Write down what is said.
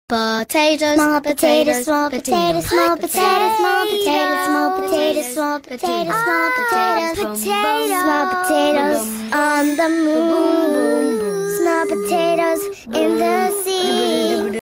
Potatoes, small potatoes, small potatoes, small potatoes, small potatoes, small potatoes, small potatoes, small potatoes, small potatoes on the moon, small potatoes in the